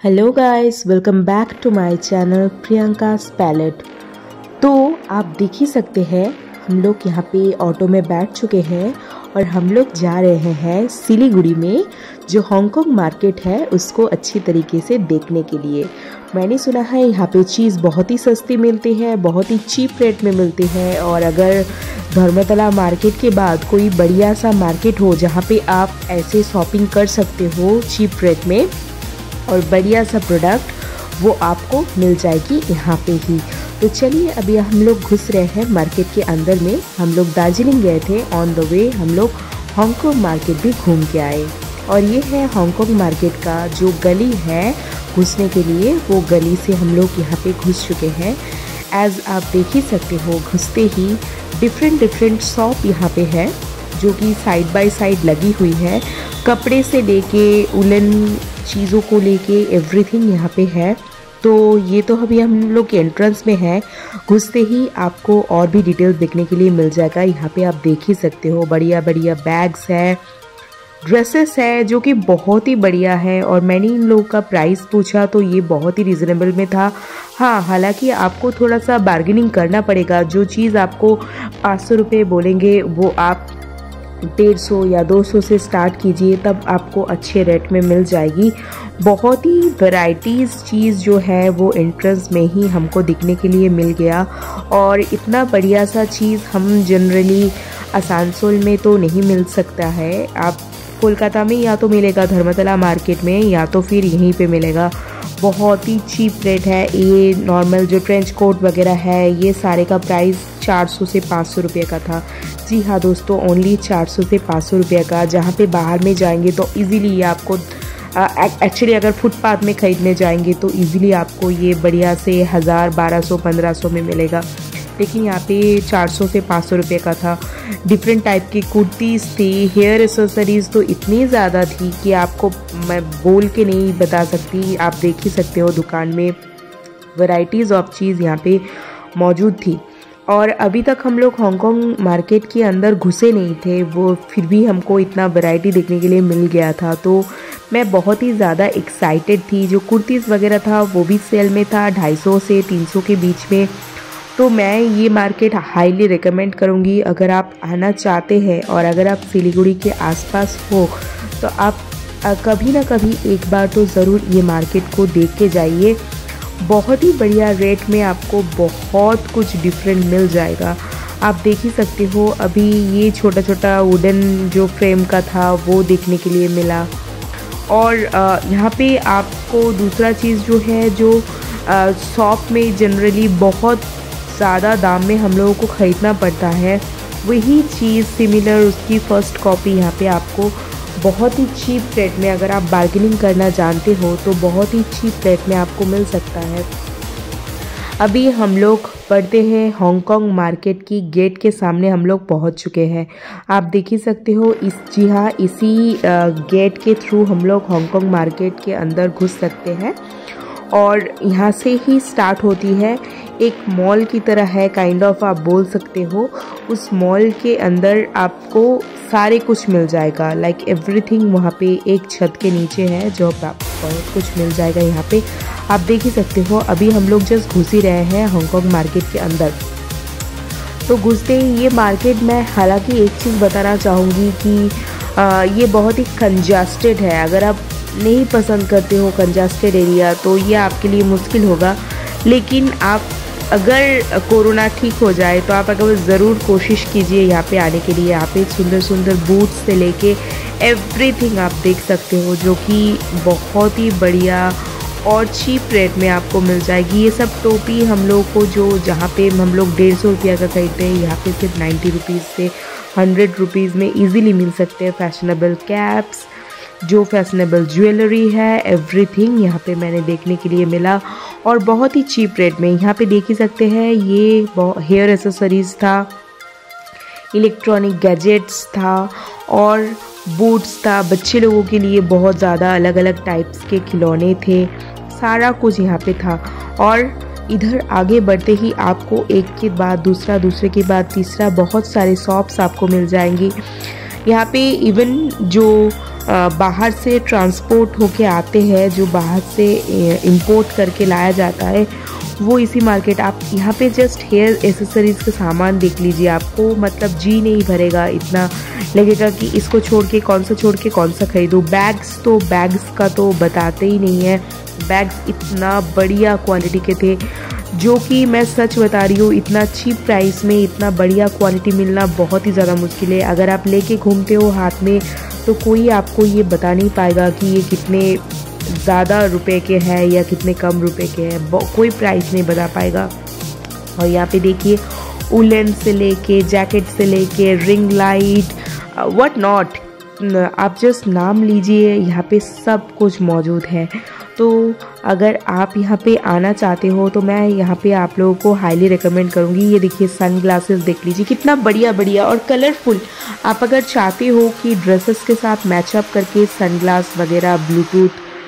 Hello guys, welcome back to my channel Priyanka's palette. तो आप देख ही सकते हैं हम लोग यहाँ पे ऑटो में बैठ चुके हैं और हम लोग जा रहे हैं सिलीगुड़ी में जो हांगकांग मार्केट है उसको अच्छी तरीके से देखने के लिए। मैंने सुना है यहाँ पे चीज़ बहुत ही सस्ती मिलती है, बहुत ही चीप रेट में मिलती है। और अगर धर्मतला मार्केट के बाद कोई बढ़िया सा मार्केट हो जहाँ पे आप ऐसे शॉपिंग कर सकते हो चीप रेट में और बढ़िया सा प्रोडक्ट, वो आपको मिल जाएगी यहाँ पे ही। तो चलिए अभी हम लोग घुस रहे हैं मार्केट के अंदर में। हम लोग दार्जिलिंग गए थे, ऑन द वे हम लोग हांगकांग मार्केट भी घूम के आए। और ये है हांगकांग मार्केट का जो गली है घुसने के लिए, वो गली से हम लोग यहाँ पे घुस चुके हैं। एज आप देख ही सकते हो, घुसते ही डिफरेंट शॉप यहाँ पे है जो कि साइड बाय साइड लगी हुई है। कपड़े से लेके उलन चीज़ों को लेके एवरीथिंग यहाँ पे है। तो ये तो अभी हम लोग के एंट्रेंस में है, घुसते ही आपको और भी डिटेल्स देखने के लिए मिल जाएगा। यहाँ पे आप देख ही सकते हो बढ़िया बढ़िया बैग्स है, ड्रेसेस है जो कि बहुत ही बढ़िया है। और मैंने इन लोगों का प्राइस पूछा तो ये बहुत ही रिजनेबल में था। हाँ, हालांकि आपको थोड़ा सा बार्गेनिंग करना पड़ेगा। जो चीज़ आपको 500 रुपये बोलेंगे वो आप 150 या 200 से स्टार्ट कीजिए, तब आपको अच्छे रेट में मिल जाएगी। बहुत ही वैराइटीज़ चीज़ जो है वो एंट्रेंस में ही हमको दिखने के लिए मिल गया। और इतना बढ़िया सा चीज़ हम जनरली आसनसोल में तो नहीं मिल सकता है। आप कोलकाता में या तो मिलेगा धर्मतला मार्केट में, या तो फिर यहीं पे मिलेगा। बहुत ही चीप रेट है। ये नॉर्मल जो ट्रेंच कोट वगैरह है, ये सारे का प्राइस 400 से 500 रुपये का था। जी हाँ दोस्तों, ओनली 400 से 500 रुपये का। जहाँ पे बाहर में जाएंगे तो इजीली ये आपको एक्चुअली अगर फुटपाथ में ख़रीदने जाएंगे तो इजीली आपको ये बढ़िया से 1000, 1200, 1500 में मिलेगा। लेकिन यहाँ पे 400 से 500 रुपये का था। डिफरेंट टाइप की कुर्तीज़ थी, हेयर एसेसरीज़ तो इतनी ज़्यादा थी कि आपको मैं बोल के नहीं बता सकती। आप देख ही सकते हो दुकान में वैराइटीज़ ऑफ चीज़ यहाँ पे मौजूद थी। और अभी तक हम लोग हांगकांग मार्केट के अंदर घुसे नहीं थे, वो फिर भी हमको इतना वैरायटी देखने के लिए मिल गया था। तो मैं बहुत ही ज़्यादा एक्साइटेड थी। जो कुर्तीज़ वगैरह था वो भी सेल में था 250 से 300 के बीच में। तो मैं ये मार्केट हाईली रिकमेंड करूँगी। अगर आप आना चाहते हैं और अगर आप सिलीगुड़ी के आसपास हो तो आप कभी ना कभी एक बार तो ज़रूर ये मार्केट को देख के जाइए। बहुत ही बढ़िया रेट में आपको बहुत कुछ डिफरेंट मिल जाएगा। आप देख ही सकते हो, अभी ये छोटा छोटा वुडन जो फ्रेम का था वो देखने के लिए मिला। और यहाँ पे आपको दूसरा चीज़ जो है, जो शॉप में जनरली बहुत ज़्यादा दाम में हम लोगों को ख़रीदना पड़ता है, वही चीज़ सिमिलर उसकी फ़र्स्ट कॉपी यहाँ पे आपको बहुत ही चीप रेट में, अगर आप बार्गेनिंग करना जानते हो तो बहुत ही चीप रेट में आपको मिल सकता है। अभी हम लोग पढ़ते हैं हांगकांग मार्केट की गेट के सामने हम लोग पहुंच चुके हैं। आप देख ही सकते हो, जी हाँ, इसी गेट के थ्रू हम लोग हांगकांग मार्केट के अंदर घुस सकते हैं। और यहाँ से ही स्टार्ट होती है, एक मॉल की तरह है, काइंड ऑफ आप बोल सकते हो। उस मॉल के अंदर आपको सारे कुछ मिल जाएगा, लाइक एवरीथिंग वहाँ पे एक छत के नीचे है जो आपको बहुत कुछ मिल जाएगा। यहाँ पे आप देख ही सकते हो, अभी हम लोग जस्ट घुस ही रहे हैं हांगकांग मार्केट के अंदर। तो घुसते ही ये मार्केट, मैं हालांकि एक चीज़ बताना चाहूँगी कि ये बहुत ही कंजस्टेड है। अगर आप नहीं पसंद करते हो कंजस्टेड एरिया तो ये आपके लिए मुश्किल होगा। लेकिन आप अगर कोरोना ठीक हो जाए तो आप अगर ज़रूर कोशिश कीजिए यहाँ पे आने के लिए। यहाँ पे सुंदर सुंदर बूट्स से लेके एवरीथिंग आप देख सकते हो जो कि बहुत ही बढ़िया और चीप रेट में आपको मिल जाएगी। ये सब टोपी हम लोग को जो जहाँ पे हम लोग 150 रुपया का खरीदते हैं, यहाँ पे सिर्फ 90 रुपीज़ से 100 रुपीज़ में ईजिली मिल सकते हैं। फैशनेबल कैप्स, जो फैशनेबल ज्वेलरी है, एवरीथिंग यहाँ पे मैंने देखने के लिए मिला और बहुत ही चीप रेट में। यहाँ पे देख ही सकते हैं, ये हेयर एसेसरीज़ था, इलेक्ट्रॉनिक गैजेट्स था और बूट्स था। बच्चे लोगों के लिए बहुत ज़्यादा अलग अलग टाइप्स के खिलौने थे, सारा कुछ यहाँ पे था। और इधर आगे बढ़ते ही आपको एक के बाद दूसरा, दूसरे के बाद तीसरा बहुत सारे शॉप्स आपको मिल जाएंगी। यहाँ पे इवन जो बाहर से ट्रांसपोर्ट होके आते हैं, जो बाहर से इंपोर्ट करके लाया जाता है, वो इसी मार्केट। आप यहाँ पे जस्ट हेयर एसेसरीज़ का सामान देख लीजिए, आपको मतलब जी नहीं भरेगा, इतना लगेगा कि इसको छोड़ के कौन सा खरीदूँ। बैग्स का तो बताते ही नहीं है, बैग्स इतना बढ़िया क्वालिटी के थे, जो कि मैं सच बता रही हूँ, इतना चीप प्राइस में इतना बढ़िया क्वालिटी मिलना बहुत ही ज़्यादा मुश्किल है। अगर आप लेके घूमते हो हाथ में तो कोई आपको ये बता नहीं पाएगा कि ये कितने ज़्यादा रुपए के हैं या कितने कम रुपए के हैं, कोई प्राइस नहीं बता पाएगा। और यहाँ पे देखिए उलन से लेके जैकेट से लेके रिंग लाइट व्हाट नॉट, आप जस्ट नाम लीजिए, यहाँ पे सब कुछ मौजूद है। तो अगर आप यहाँ पे आना चाहते हो तो मैं यहाँ पे आप लोगों को हाईली रिकमेंड करूँगी। ये देखिए सन ग्लासेस देख लीजिए, कितना बढ़िया बढ़िया और कलरफुल। आप अगर चाहते हो कि ड्रेसेस के साथ मैचअप करके सन ग्लास वगैरह, ब्लूटूथ,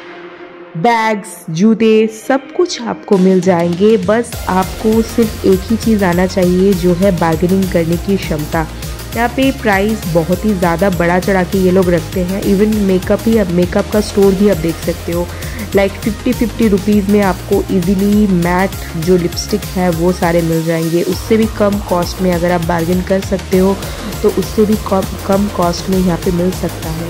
बैग्स, जूते, सब कुछ आपको मिल जाएंगे। बस आपको सिर्फ एक ही चीज़ आना चाहिए, जो है बार्गेनिंग करने की क्षमता। यहाँ पे प्राइस बहुत ही ज़्यादा बढ़ा चढ़ा के ये लोग रखते हैं। इवन मेकअप का स्टोर भी आप देख सकते हो, लाइक 50 रुपीज़ में आपको इजीली मैट जो लिपस्टिक है वो सारे मिल जाएंगे। उससे भी कम कॉस्ट में अगर आप बार्गेन कर सकते हो तो उससे भी कम कॉस्ट में यहाँ पे मिल सकता है।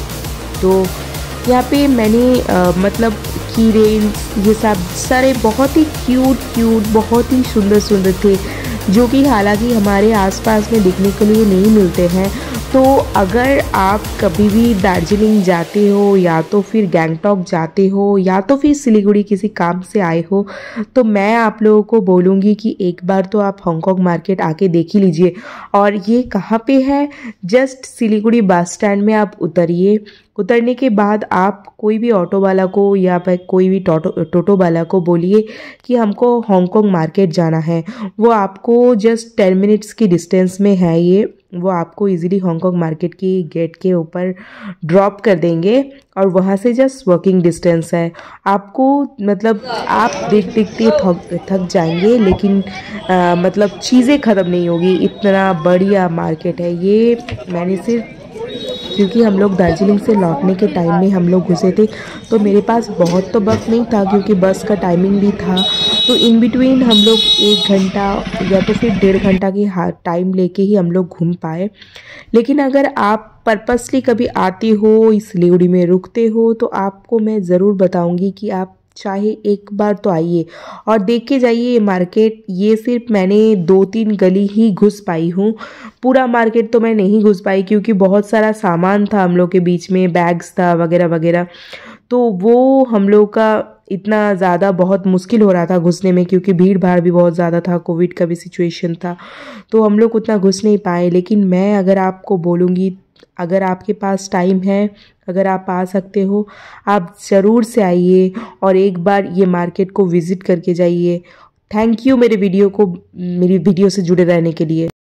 तो यहाँ पे मैंने मतलब की रेंज ये सब सारे बहुत ही क्यूट बहुत ही सुंदर थे, जो कि हालांकि हमारे आसपास में दिखने के लिए नहीं मिलते हैं। तो अगर आप कभी भी दार्जिलिंग जाते हो या तो फिर गैंगटॉक जाते हो या तो फिर सिलीगुड़ी किसी काम से आए हो, तो मैं आप लोगों को बोलूँगी कि एक बार तो आप हांगकांग मार्केट आके देख ही लीजिए। और ये कहाँ पे है, जस्ट सिलीगुड़ी बस स्टैंड में आप उतरिए। उतरने के बाद आप कोई भी ऑटो वाला को या फिर कोई भी टोटो वाला को बोलिए कि हमको हांगकांग मार्केट जाना है। वो आपको जस्ट 10 मिनट्स की डिस्टेंस में है ये, वो आपको इजीली हांगकांग मार्केट की गेट के ऊपर ड्रॉप कर देंगे और वहाँ से जस्ट वॉकिंग डिस्टेंस है। आपको मतलब आप देखते थक जाएंगे, लेकिन मतलब चीज़ें ख़त्म नहीं होगी, इतना बढ़िया मार्केट है ये। मैंने सिर्फ क्योंकि हम लोग दार्जिलिंग से लौटने के टाइम में हम लोग घुसे थे, तो मेरे पास बहुत तो वक्त नहीं था क्योंकि बस का टाइमिंग भी था। तो इन बिटवीन हम लोग 1 घंटा या तो फिर 1.5 घंटा की टाइम लेके ही हम लोग घूम पाए। लेकिन अगर आप पर्पसली कभी आते हो, इस सिलीगुड़ी में रुकते हो, तो आपको मैं ज़रूर बताऊंगी कि आप चाहे एक बार तो आइए और देख के जाइए ये मार्केट। ये सिर्फ मैंने 2-3 गली ही घुस पाई हूँ, पूरा मार्केट तो मैं नहीं घुस पाई क्योंकि बहुत सारा सामान था हम लोग के बीच में, बैग्स था वगैरह वगैरह, तो वो हम लोग का इतना ज़्यादा बहुत मुश्किल हो रहा था घुसने में, क्योंकि भीड़ भाड़ भी बहुत ज़्यादा था, कोविड का भी सिचुएशन था, तो हम लोग उतना घुस नहीं पाए। लेकिन मैं अगर आपको बोलूँगी, अगर आपके पास टाइम है, अगर आप आ सकते हो, आप ज़रूर से आइए और एक बार ये मार्केट को विज़िट करके जाइए। थैंक यू मेरी वीडियो से जुड़े रहने के लिए।